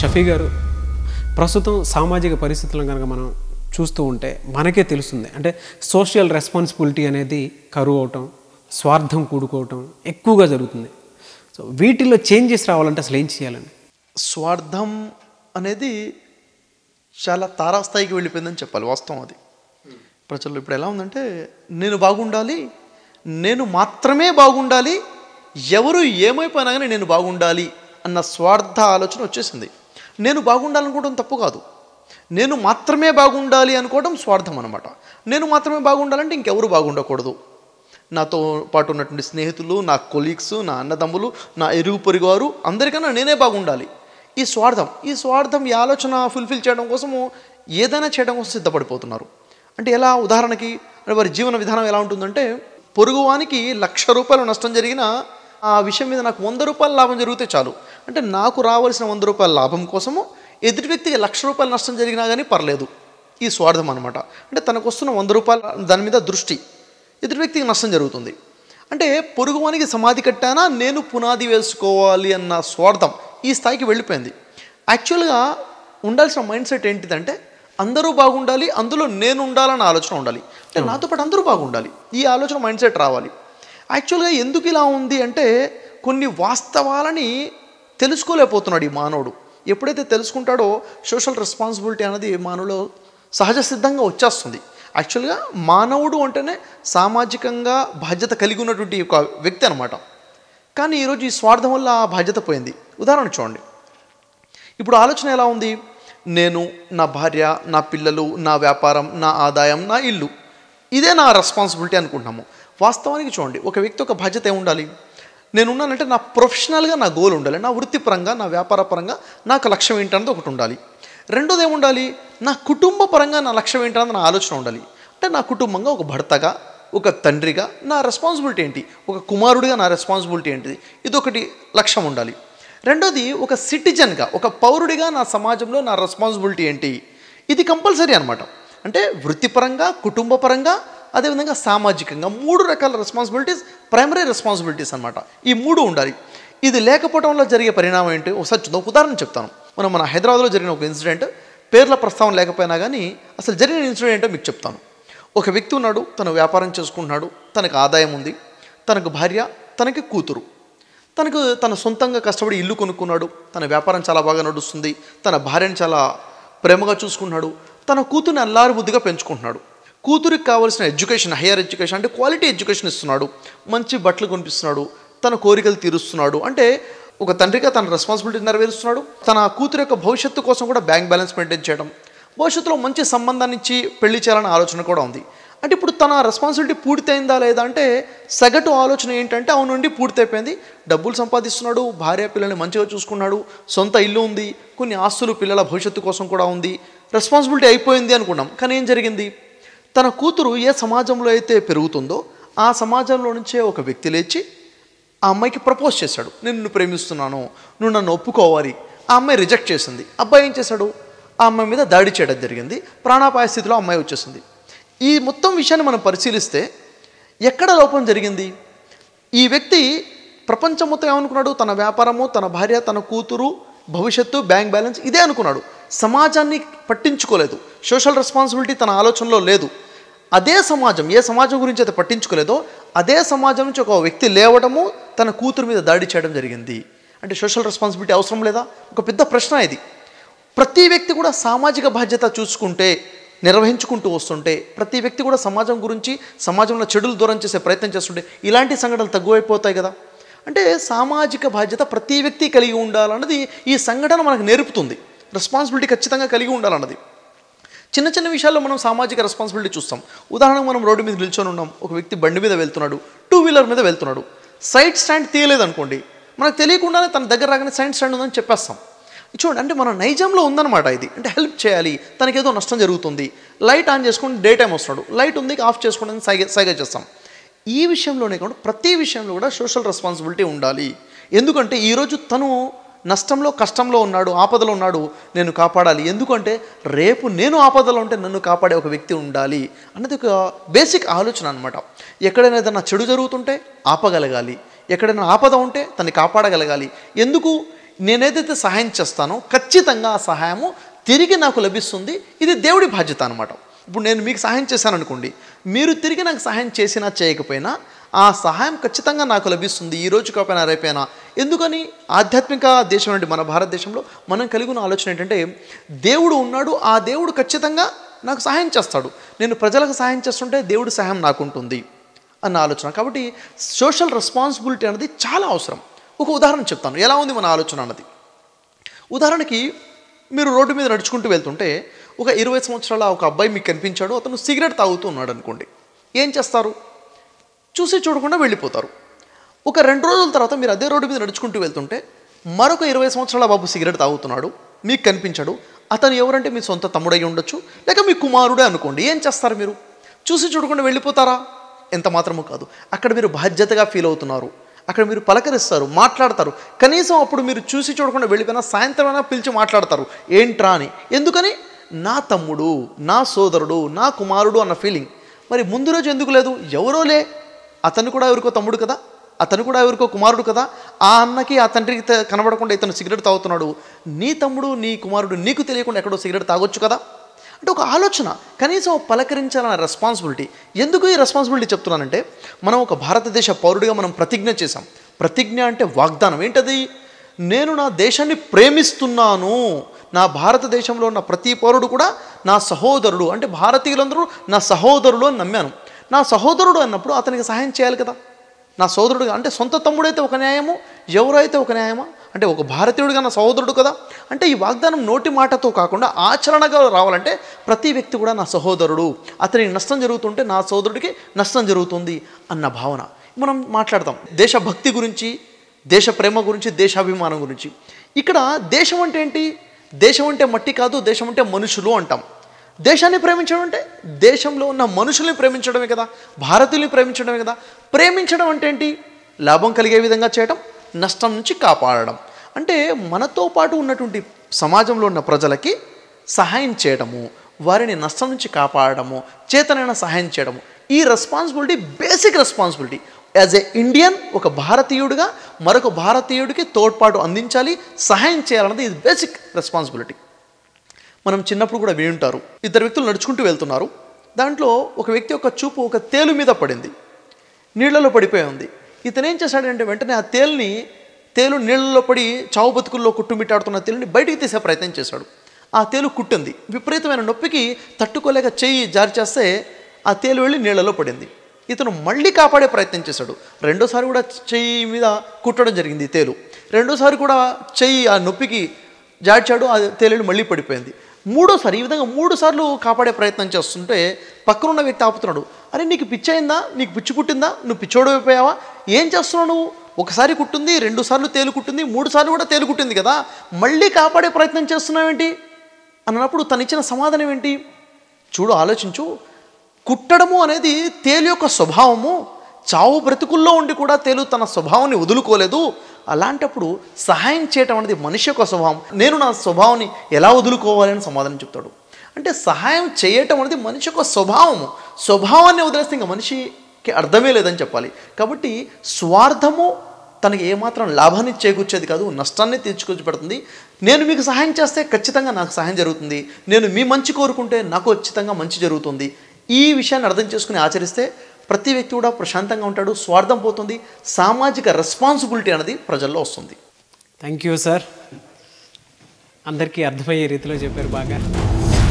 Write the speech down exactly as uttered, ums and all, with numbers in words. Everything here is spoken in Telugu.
రఫీ గారు, ప్రస్తుతం సామాజిక పరిస్థితులను కనుక మనం చూస్తూ ఉంటే మనకే తెలుస్తుంది. అంటే సోషల్ రెస్పాన్సిబిలిటీ అనేది కరువు అవటం, స్వార్థం కూడుకోవటం ఎక్కువగా జరుగుతుంది. సో వీటిల్లో చేంజెస్ రావాలంటే అసలు ఏం చేయాలండి? స్వార్థం అనేది చాలా తారాస్థాయికి వెళ్ళిపోయిందని చెప్పాలి. వాస్తవం అది ప్రజల్లో ఇప్పుడు ఎలా ఉందంటే, నేను బాగుండాలి, నేను మాత్రమే బాగుండాలి, ఎవరు ఏమైపోయినా కానీ నేను బాగుండాలి అన్న స్వార్థ ఆలోచన వచ్చేసింది. నేను బాగుండాలనుకోవడం తప్పు కాదు, నేను మాత్రమే బాగుండాలి అనుకోవడం స్వార్థం అనమాట. నేను మాత్రమే బాగుండాలంటే ఇంకెవరు బాగుండకూడదు. నాతో పాటు ఉన్నటువంటి స్నేహితులు, నా కొలీగ్స్, నా అన్నదమ్ములు, నా ఇరుగు పొరుగు వారు అందరికన్నా నేనే బాగుండాలి. ఈ స్వార్థం ఈ స్వార్థం ఈ ఆలోచన ఫుల్ఫిల్ చేయడం కోసము ఏదైనా చేయడం కోసం సిద్ధపడిపోతున్నారు. అంటే ఎలా, ఉదాహరణకి అంటే వారి జీవన విధానం ఎలా ఉంటుందంటే, పొరుగువానికి లక్ష రూపాయలు నష్టం జరిగినా ఆ విషయం మీద నాకు వంద రూపాయల లాభం జరిగితే చాలు. అంటే నాకు రావాల్సిన వంద రూపాయల లాభం కోసము ఎదుటి వ్యక్తికి లక్ష రూపాయల నష్టం జరిగినా కానీ పర్లేదు. ఈ స్వార్థం అనమాట. అంటే తనకు వస్తున్న వంద రూపాయల దాని మీద దృష్టి, ఎదుటి వ్యక్తికి నష్టం జరుగుతుంది. అంటే పొరుగువానికి సమాధి కట్టానా నేను పునాది వేసుకోవాలి అన్న స్వార్థం ఈ స్థాయికి వెళ్ళిపోయింది. యాక్చువల్గా ఉండాల్సిన మైండ్ సెట్ ఏంటిదంటే, అందరూ బాగుండాలి, అందులో నేను ఉండాలన్న ఆలోచన ఉండాలి. అంటే నాతో పాటు అందరూ బాగుండాలి, ఈ ఆలోచన మైండ్ సెట్ రావాలి. యాక్చువల్గా ఎందుకు ఇలా ఉంది అంటే, కొన్ని వాస్తవాలని తెలుసుకోలేకపోతున్నాడు ఈ మానవుడు. ఎప్పుడైతే తెలుసుకుంటాడో సోషల్ రెస్పాన్సిబిలిటీ అనేది మానవులో సహజ సిద్ధంగా వచ్చేస్తుంది. యాక్చువల్గా మానవుడు అంటేనే సామాజికంగా బాధ్యత కలిగి ఉన్నటువంటి ఒక వ్యక్తి అనమాట. కానీ ఈరోజు ఈ స్వార్థం వల్ల ఆ బాధ్యత పోయింది. ఉదాహరణ చూడండి, ఇప్పుడు ఆలోచన ఎలా ఉంది, నేను, నా భార్య, నా పిల్లలు, నా వ్యాపారం, నా ఆదాయం, నా ఇల్లు, ఇదే నా రెస్పాన్సిబిలిటీ అనుకుంటున్నాము. వాస్తవానికి చూడండి, ఒక వ్యక్తి ఒక బాధ్యత ఏముండాలి, నేనున్నానంటే నా ప్రొఫెషనల్గా నా గోల్ ఉండాలి, నా వృత్తిపరంగా, నా వ్యాపార పరంగా నాకు లక్ష్యం ఏంటన్నది ఒకటి ఉండాలి. రెండోది ఏముండాలి, నా కుటుంబ పరంగా నా లక్ష్యం ఏంటన్నది నా ఆలోచన ఉండాలి. అంటే నా కుటుంబంగా ఒక భర్తగా, ఒక తండ్రిగా నా రెస్పాన్సిబిలిటీ ఏంటి, ఒక కుమారుడిగా నా రెస్పాన్సిబిలిటీ ఏంటిది, ఇదొకటి లక్ష్యం ఉండాలి. రెండోది ఒక సిటిజన్గా, ఒక పౌరుడిగా నా సమాజంలో నా రెస్పాన్సిబిలిటీ ఏంటి, ఇది కంపల్సరీ అనమాట. అంటే వృత్తిపరంగా, కుటుంబ పరంగా, అదేవిధంగా సామాజికంగా మూడు రకాల రెస్పాన్సిబిలిటీస్ ప్రైమరీ రెస్పాన్సిబిలిటీస్ అనమాట. ఈ మూడు ఉండాలి. ఇది లేకపోవడం వల్ల జరిగే పరిణామం ఏంటి ఒకసారి చూద్దాం. ఒక ఉదాహరణ చెప్తాను. మనం మన హైదరాబాద్లో జరిగిన ఒక ఇన్సిడెంట్, పేర్ల ప్రస్తావన లేకపోయినా కానీ అసలు జరిగిన ఇన్సిడెంట్ ఏంటో మీకు చెప్తాను. ఒక వ్యక్తి ఉన్నాడు, తను వ్యాపారం చేసుకుంటున్నాడు, తనకు ఆదాయం ఉంది, తనకు భార్య, తనకి కూతురు. తనకు తన సొంతంగా కష్టపడి ఇల్లు కొనుక్కున్నాడు, తన వ్యాపారం చాలా బాగా నడుస్తుంది, తన భార్యను చాలా ప్రేమగా చూసుకుంటున్నాడు, తన కూతుర్ని అల్లారి బుద్ధిగా పెంచుకుంటున్నాడు. కూతురికి కావాల్సిన ఎడ్యుకేషన్, హయ్యర్ ఎడ్యుకేషన్ అంటే క్వాలిటీ ఎడ్యుకేషన్ ఇస్తున్నాడు, మంచి బట్టలు కొనిపిస్తున్నాడు, తన కోరికలు తీరుస్తున్నాడు. అంటే ఒక తండ్రిగా తన రెస్పాన్సిబిలిటీ నెరవేరుస్తున్నాడు. తన కూతురు యొక్క భవిష్యత్తు కోసం కూడా బ్యాంక్ బ్యాలెన్స్ మెయింటైన్ చేయడం, భవిష్యత్తులో మంచి సంబంధాన్ని ఇచ్చి పెళ్లి చేయాలనే ఆలోచన కూడా ఉంది. అంటే ఇప్పుడు తన రెస్పాన్సిబిలిటీ పూర్తయిందా లేదా అంటే, సగటు ఆలోచన ఏంటంటే అవునండి పూర్తయిపోయింది, డబ్బులు సంపాదిస్తున్నాడు, భార్య పిల్లల్ని మంచిగా చూసుకున్నాడు, సొంత ఇల్లు ఉంది, కొన్ని ఆస్తులు పిల్లల భవిష్యత్తు కోసం కూడా ఉంది, రెస్పాన్సిబిలిటీ అయిపోయింది అనుకున్నాం. కానీ ఏం జరిగింది, తన కూతురు ఏ సమాజంలో అయితే పెరుగుతుందో ఆ సమాజంలో నుంచే ఒక వ్యక్తి లేచి ఆ అమ్మాయికి ప్రపోజ్ చేశాడు, నేను నిన్ను ప్రేమిస్తున్నాను, నువ్వు నన్ను ఒప్పుకోవాలి. ఆ అమ్మాయి రిజెక్ట్ చేసింది. అబ్బాయి ఏం చేశాడు, ఆ అమ్మాయి మీద దాడి చేయడం జరిగింది. ప్రాణాపాయ స్థితిలో అమ్మాయి వచ్చేసింది. ఈ మొత్తం విషయాన్ని మనం పరిశీలిస్తే ఎక్కడ లోపం జరిగింది, ఈ వ్యక్తి ప్రపంచం మొత్తం ఏమనుకున్నాడు, తన వ్యాపారము, తన భార్య, తన కూతురు, భవిష్యత్తు, బ్యాంక్ బ్యాలెన్స్ ఇదే అనుకున్నాడు. సమాజాన్ని పట్టించుకోలేదు, సోషల్ రెస్పాన్సిబిలిటీ తన ఆలోచనలో లేదు. అదే సమాజం, ఏ సమాజం గురించి అయితే పట్టించుకోలేదో అదే సమాజం నుంచి ఒక వ్యక్తి లేవడము, తన కూతురు మీద దాడి చేయడం జరిగింది. అంటే సోషల్ రెస్పాన్సిబిలిటీ అవసరం లేదా? ఒక పెద్ద ప్రశ్న ఇది. ప్రతి వ్యక్తి కూడా సామాజిక బాధ్యత చూసుకుంటే, నిర్వహించుకుంటూ వస్తుంటే, ప్రతి వ్యక్తి కూడా సమాజం గురించి, సమాజంలో చెడులు దూరం చేసే ప్రయత్నం చేస్తుంటే ఇలాంటి సంఘటనలు తగ్గువైపోతాయి కదా. అంటే సామాజిక బాధ్యత ప్రతి వ్యక్తి కలిగి ఉండాలన్నది ఈ సంఘటన మనకు నేర్పుతుంది. రెస్పాన్సిబిలిటీ ఖచ్చితంగా కలిగి ఉండాలన్నది. చిన్న చిన్న విషయాల్లో మనం సామాజిక రెస్పాన్సిబిలిటీ చూస్తాం. ఉదాహరణకు మనం రోడ్డు మీద నిల్చొని ఉన్నాం, ఒక వ్యక్తి బండి మీద వెళ్తున్నాడు, టూ వీలర్ మీద వెళ్తున్నాడు, సైడ్ స్టాండ్ తీయలేదు అనుకోండి, మనకు తెలియకుండానే తన దగ్గర రాగానే సైడ్ స్టాండ్ ఉందని చెప్పేస్తాం. చూడండి, అంటే మన నైజంలో ఉందన్నమాట ఇది. అంటే హెల్ప్ చేయాలి, తనకేదో నష్టం జరుగుతుంది, లైట్ ఆన్ చేసుకుని డే టైం వస్తున్నాడు, లైట్ ఉంది ఆఫ్ చేసుకోవడానికి సైగ సైగ చేస్తాం. ఈ విషయంలోనే కాకుండా ప్రతి విషయంలో కూడా సోషల్ రెస్పాన్సిబిలిటీ ఉండాలి. ఎందుకంటే ఈరోజు తను నష్టంలో, కష్టంలో ఉన్నాడు, ఆపదలో ఉన్నాడు, నేను కాపాడాలి. ఎందుకంటే రేపు నేను ఆపదలో ఉంటే నన్ను కాపాడే ఒక వ్యక్తి ఉండాలి అన్నది ఒక బేసిక్ ఆలోచన అనమాట. ఎక్కడైనా ఏదైనా చెడు జరుగుతుంటే ఆపగలగాలి, ఎక్కడైనా ఆపద ఉంటే తనని కాపాడగలగాలి. ఎందుకు నేనేదైతే సహాయం చేస్తానో ఖచ్చితంగా ఆ సహాయము తిరిగి నాకు లభిస్తుంది. ఇది దేవుడి బాధ్యత అనమాట. ఇప్పుడు నేను మీకు సహాయం చేశాను అనుకోండి, మీరు తిరిగి నాకు సహాయం చేసినా చేయకపోయినా ఆ సహాయం ఖచ్చితంగా నాకు లభిస్తుంది, ఈ రోజు కాకపోయినా రేపైనా. ఎందుకని? ఆధ్యాత్మిక దేశం నుండి మన భారతదేశంలో మనం కలిగి ఉన్న ఆలోచన ఏంటంటే, దేవుడు ఉన్నాడు, ఆ దేవుడు ఖచ్చితంగా నాకు సహాయం చేస్తాడు, నేను ప్రజలకు సహాయం చేస్తుంటే దేవుడి సహాయం నాకు ఉంటుంది అన్న ఆలోచన. కాబట్టి సోషల్ రెస్పాన్సిబిలిటీ అనేది చాలా అవసరం. ఒక ఉదాహరణ చెప్తాను, ఎలా ఉంది మన ఆలోచన అన్నది. ఉదాహరణకి మీరు రోడ్డు మీద నడుచుకుంటూ వెళ్తుంటే ఒక ఇరవై సంవత్సరాల ఒక అబ్బాయి మీకు కనిపించాడు, అతను సిగరెట్ తాగుతూ ఉన్నాడు అనుకోండి. ఏం చేస్తారు? చూసి చూడకుండా వెళ్ళిపోతారు. ఒక రెండు రోజుల తర్వాత మీరు అదే రోడ్డు మీద నడుచుకుంటూ వెళ్తుంటే మరొక ఇరవై సంవత్సరాల బాబు సిగరెట్ తాగుతున్నాడు, మీకు కనిపించాడు. అతను ఎవరంటే మీ సొంత తమ్ముడై ఉండొచ్చు, లేక మీ కుమారుడే అనుకోండి. ఏం చేస్తారు? మీరు చూసి చూడకుండా వెళ్ళిపోతారా? ఎంత మాత్రమూ కాదు. అక్కడ మీరు బాధ్యతగా ఫీల్ అవుతున్నారు, అక్కడ మీరు పలకరిస్తారు, మాట్లాడతారు. కనీసం అప్పుడు మీరు చూసి చూడకుండా వెళ్ళిపోయినా సాయంత్రమైనా పిలిచి మాట్లాడతారు, ఏంట్రా అని. ఎందుకని? నా తమ్ముడు, నా సోదరుడు, నా కుమారుడు అన్న ఫీలింగ్. మరి ముందు రోజు ఎందుకు లేదు? ఎవరోలే, అతను కూడా ఎవరికో తమ్ముడు కదా, అతను కూడా ఎవరికో కుమారుడు కదా, ఆ అన్నకి ఆ తండ్రికి కనబడకుండా ఇతను సిగరెట్ తాగుతున్నాడు, నీ తమ్ముడు నీ కుమారుడు నీకు తెలియకుండా ఎక్కడో సిగరెట్ తాగొచ్చు కదా. అంటే ఒక ఆలోచన, కనీసం పలకరించాలన్న రెస్పాన్సిబిలిటీ. ఎందుకు ఈ రెస్పాన్సిబిలిటీ చెప్తున్నానంటే, మనం ఒక భారతదేశ పౌరుడిగా మనం ప్రతిజ్ఞ చేశాం. ప్రతిజ్ఞ అంటే వాగ్దానం. ఏంటది? నేను నా దేశాన్ని ప్రేమిస్తున్నాను, నా భారతదేశంలో ఉన్న ప్రతి పౌరుడు కూడా నా సహోదరుడు, అంటే భారతీయులందరూ నా సహోదరుడు అని నమ్మాను. నా సహోదరుడు అన్నప్పుడు అతనికి సహాయం చేయాలి కదా. నా సోదరుడుగా అంటే సొంత తమ్ముడైతే ఒక న్యాయము, ఎవరైతే ఒక న్యాయమా? అంటే ఒక భారతీయుడిగా నా సహోదరుడు కదా. అంటే ఈ వాగ్దానం నోటి మాటతో కాకుండా ఆచరణగా రావాలంటే ప్రతి వ్యక్తి కూడా నా సహోదరుడు, అతనికి నష్టం జరుగుతుంటే నా సోదరుడికి నష్టం జరుగుతుంది అన్న భావన. మనం మాట్లాడతాం దేశభక్తి గురించి, దేశ ప్రేమ గురించి, దేశాభిమానం గురించి. ఇక్కడ దేశం అంటే ఏంటి? దేశం అంటే మట్టి కాదు, దేశం అంటే మనుషులు అంటాం. దేశాన్ని ప్రేమించడం అంటే దేశంలో ఉన్న మనుషుల్ని ప్రేమించడమే కదా, భారతీయుల్ని ప్రేమించడమే కదా. ప్రేమించడం అంటే ఏంటి? లాభం కలిగే విధంగా చేయడం, నష్టం నుంచి కాపాడడం. అంటే మనతో పాటు ఉన్నటువంటి సమాజంలో ఉన్న ప్రజలకి సహాయం చేయడము, వారిని నష్టం నుంచి కాపాడము, చేతనైన సహాయం చేయడము. ఈ responsibility basic responsibility. As a Indian, ఒక భారతీయుడిగా మరొక భారతీయుడికి తోడ్పాటు అందించాలి, సహాయం చేయాలన్నది ఇది బేసిక్ రెస్పాన్సిబిలిటీ. మనం చిన్నప్పుడు కూడా విని ఉంటారు, ఇద్దరు వ్యక్తులు నడుచుకుంటూ వెళ్తున్నారు, దాంట్లో ఒక వ్యక్తి యొక్క చూపు ఒక తేలు మీద పడింది, నీళ్లలో పడిపోయి ఉంది. ఇతను ఏం చేశాడంటే వెంటనే ఆ తేలుని, తేలు నీళ్ళలో పడి చావు బతుకుల్లో కుట్టుమిట్టాడుతున్న తేలుని బయటికి తీసే ప్రయత్నం చేశాడు. ఆ తేలు కుట్టింది, విపరీతమైన నొప్పికి తట్టుకోలేక చెయ్యి జారి చేస్తే ఆ తేలు వెళ్ళి నీళ్లలో పడింది. ఇతను మళ్ళీ కాపాడే ప్రయత్నం చేశాడు. రెండోసారి కూడా చెయ్యి మీద కుట్టడం జరిగింది తేలు. రెండోసారి కూడా చెయ్యి ఆ నొప్పికి జాడ్చాడు, ఆ తేలు మళ్ళీ పడిపోయింది. మూడోసారి ఈ విధంగా మూడు సార్లు కాపాడే ప్రయత్నం చేస్తుంటే పక్కనున్న వ్యక్తి ఆపుతున్నాడు. అరే నీకు పిచ్చయిందా, నీకు పిచ్చి కుట్టిందా, నువ్వు పిచ్చోడు అయిపోయావా, ఏం చేస్తున్నావు నువ్వు? ఒకసారి కుట్టింది, రెండు సార్లు తేలు కుట్టింది, మూడు సార్లు కూడా తేలు కుట్టింది కదా, మళ్ళీ కాపాడే ప్రయత్నం చేస్తున్నావేంటి అన్నప్పుడు తను ఇచ్చిన సమాధానం ఏంటి? చూడు, ఆలోచించు. కుట్టడము అనేది తేలు యొక్క స్వభావము, చావు బ్రతుకుల్లో ఉండి కూడా తేలు తన స్వభావాన్ని వదులుకోలేదు. అలాంటప్పుడు సహాయం చేయటం అనేది మనిషి యొక్క స్వభావం, నేను నా స్వభావాన్ని ఎలా వదులుకోవాలి అని సమాధానం చెప్తాడు. అంటే సహాయం చేయటం అనేది మనిషి యొక్క స్వభావము, స్వభావాన్ని వదిలేస్తే ఇంకా మనిషికి అర్థమే లేదని చెప్పాలి. కాబట్టి స్వార్థము తనకి ఏమాత్రం లాభాన్ని చేకూర్చేది కాదు, నష్టాన్ని తీర్చుకొచ్చి పెడుతుంది. నేను మీకు సహాయం చేస్తే ఖచ్చితంగా నాకు సహాయం జరుగుతుంది, నేను మీ మంచి కోరుకుంటే నాకు ఖచ్చితంగా మంచి జరుగుతుంది. ఈ విషయాన్ని అర్థం చేసుకుని ఆచరిస్తే ప్రతి వ్యక్తి కూడా ప్రశాంతంగా ఉంటాడు, స్వార్థం పోతుంది, సామాజిక రెస్పాన్సిబిలిటీ అనేది ప్రజల్లో వస్తుంది. థ్యాంక్ యూ సార్, అందరికీ అర్థమయ్యే రీతిలో చెప్పారు బాగా.